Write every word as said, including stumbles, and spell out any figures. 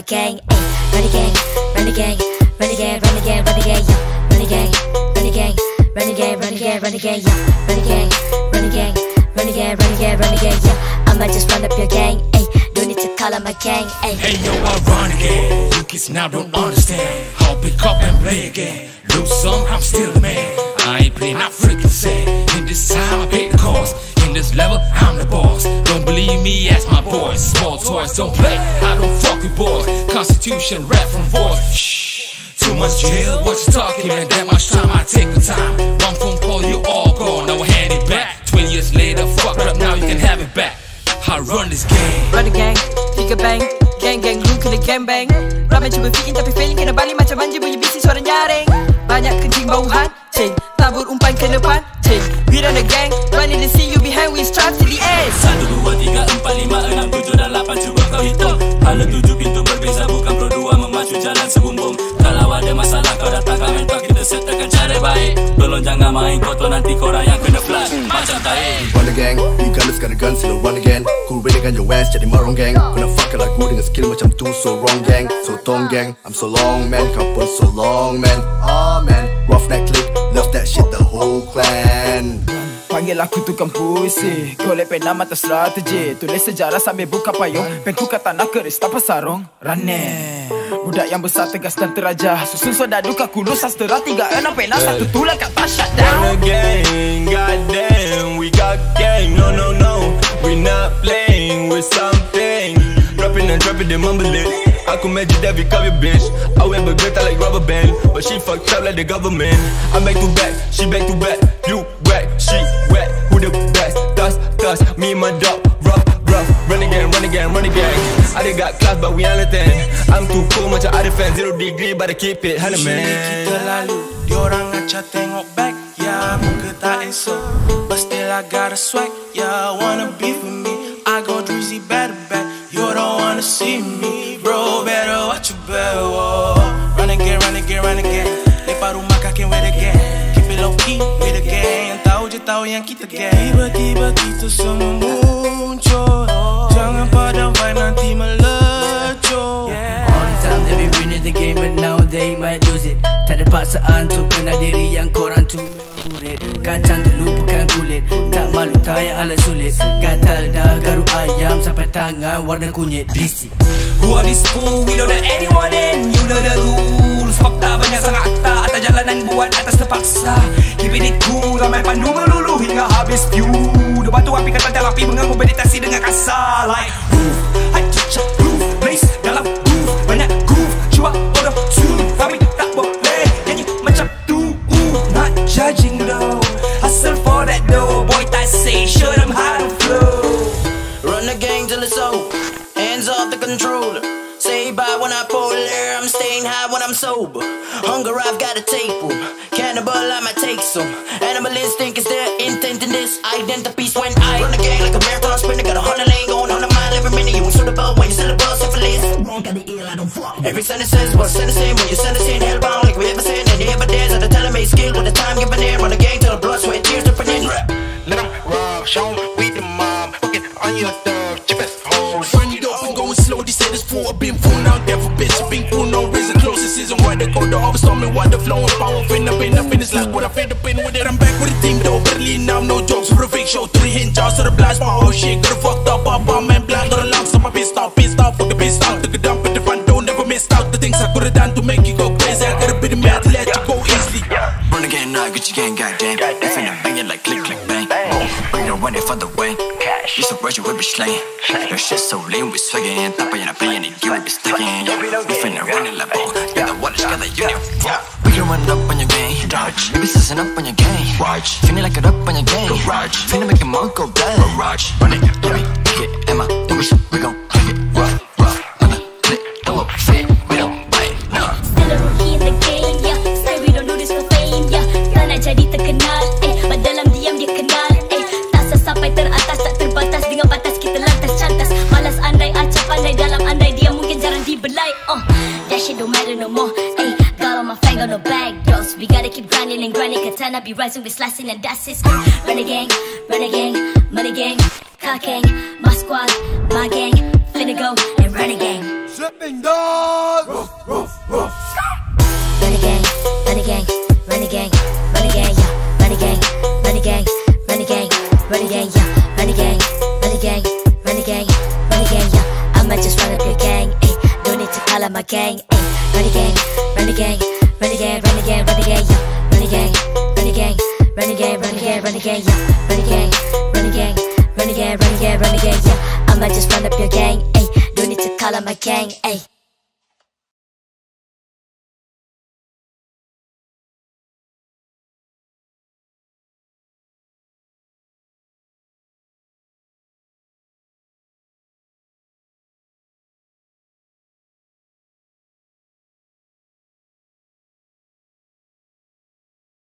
gang. Ay, run the gang, run the gang, run the gang, run the gang, run the gang, yo. Run the gang, run the gang, run the gang, run the gang, run the gang, yo. Run the gang, run the gang, run the gang, run the gang, run the gang, yo. I'ma just run up your gang. Ay, don't need to call up my gang. Ay. Hey yo, I run again. You kids now don't understand. I'll pick up and play again. Lose some, I'm still the man. I ain't playing, I freaking sad. In this time, I pay the cost. In this level, I'm the boss. Don't believe me, ask my boys. Small toys, don't play, I don't fuck with boys. Constitution, rap from voice. Shh, too much jail, what you talking, man? That much time, I take the time. One phone call, you all gone, now I hand it back. Twenty years later, fuck rap, now you can have it back. I run this game. Run the gang, tiga bang. Gang gang, lu kena gang bang. Ramai cuba fikin tapi failing, kena balik macam anjing bunyi bising suara nyaring. Banyak kencing bau hancing, tabur umpan ke depan cing. We run the gang, running the scene, you behind, we strive to the end. Satu, dua, tiga, empat, lima, enam, tujuh dan lapan, cuba kau hitung. Ada tujuh pintu berbeza, bukan pro dua memacu jalan sebumbung. Kalau ada masalah kau datang kami, kau kita sertakan cara baik. Tolong jangan main kotor, nanti korang yang kena flash macam taik. Run the gang, you gunners got a gun, still run again. Ku renekan your ass, jadi marong gang. Kena fuck like ku dengan skill macam tu, so wrong gang. So tong gang, I'm so long man, kau pun so long man. Ah man, roughneck click, love that shit the whole clan. Panggil aku tukang puisi, golek pena mata strategi. Tulis sejarah sambil buka payung, penku kata nak keris tanpa sarung. Rane, budak yang besar tegas dan teraja. Susun soda duka kulus sastera tiga enam pena satu tulang kata shutdown. Run the gang, goddamn, we got gang. No no no, we not playing with something. Rapping and dropping the mumbling. Aku magic David cover bitch. I went bergetar like rubber band, but she fucked up like the government. I'm back to back, she back to back. You whack, she whack. Who the best? Dust, dust. Me and my dog, rough, rough. Run again, run again, run again. I done got class, but we ain't ten. I'm too cool, macam ada fan. Zero degree, but I keep it one hundred man. Kita lalu, diorang ngaca tengok back. Ya, muka tak esok, but still I got a swag. Ya, wanna beef with me? I go Drizzy better back. You don't wanna see me, bro, better watch your back. Whoa. Run again, run again, run again. Lepas rumah kaki with again. Keep it low key with again. Yang tahu je tahu yang kita gang. Tiba-tiba kita semua muncul. Jangan pada vibe nanti melecur. All the time they be winning the game, but now they might lose it. Tak ada paksaan tu, kena diri yang korang tu murid. Kacang terlupakan kulit, tak malu tak yang alat sulit. Gatal dah garuk ayam sampai tangan warna kunyit. Berisik. Who are this fool? We don't let anyone in. You know the rules. Fakta banyak sangat akta. Atas jalanan buat atas terpaksa. Keep it cool. Ramai pandu melulu hingga habis view. Depan tu api kata terapi mengganggu meditasi dengan kasar. Like roof, I touch up roof. Blaze dalam roof. Banyak groove. Cuba order soon. Kami tak boleh nyanyi macam tu. Not judging though. Hustle for that dough. Boy tak say, show them how to flow. Run the gang till it's over. Hands off the controller. Say bye when I pull air. I'm staying high when I'm sober. Hunger, I've got a tape room. Cannibal, I might take some. Animal instinct is their intent in this. Identities when I run the gang like a marathon sprinter. Got a hundred lane going on a mile every minute. You ain't suitable when you still above syphilis. Wrong, got the ill, I don't fuck. Every sentence says what's in the same. When you send us in hellbound like we ever said. And they ever dance at the telemate skill. When the time given in. Run the gang till the blood, sweat, tears, dripping in. Let them rob, show them we the mob. Get on your third, chip it home. Find it up and going slow. They say this fool been full now. Devil bitch, been cool, no reason. Closest isn't why they go to overstorming. Why the flowing power, fin up in up in this like what I fed up in with it. I'm back with the team though. Berlin now, no jokes. For a fake show, three hit jobs to the blast. My whole shit got fucked up. Up, I'm man blind. Got a lump, so my pissed off, pissed off. Fuck a pissed off. Took a dump at the front door. Never missed out. The things I could have done to make you go crazy. I gotta be the man to let you go easily. Run again, nah, Gucci gang, goddamn. They finna bang it like click, click, bang. Bring the money for the way. You so rush, you will be slain. Your shit so lame, we swaggin'. Tapa yana playin', you will be stacking. We finna run it like ball. Get the water, got the union. We can run up on your game. Dodge. You be sissing up on your game. Watch. Finna like it up on your game. Garage. Finna make your mouth go blind. Garage. Run it, let me pick it. Emma, do we shit, we gon' pick it. Rough, rough. On the clip, don't look fit. We don't bite, nah. Still a rookie in the game, yeah. Say we don't do this for fame, yeah. Tak nak jadi terkenal, eh. Dalam diam dia kenal, eh. Tak sesampai teratas, tak terbatas. Dengan batas kita lantas cantas. Malas andai, acap pandai. Dalam andai dia mungkin jarang dibelai. Oh, that shit don't matter no more, eh. Got on my fang, got no bag, girls. We gotta keep grinding and grinding. Katana be rising, we slicing and that's it. Run a gang, run a gang, money gang, car gang, my squad, my gang. Finna go and run a gang. Dripping dog. Roof, roof, roof. Run again, run again, run again, run again, yeah. Run again, run again, run again, run again, yeah. Run again, run again, run again, run again, yeah. I'ma just run up your gang, ayy. No need to call out my gang, ayy. Run again, run again, run again, run again, run again, yeah. Run again, run again, run again, run again, run again, yeah. Run again, run again, run again, run again, run again, yeah. I'ma just run up your gang, ayy. No need to call out my gang, ayy.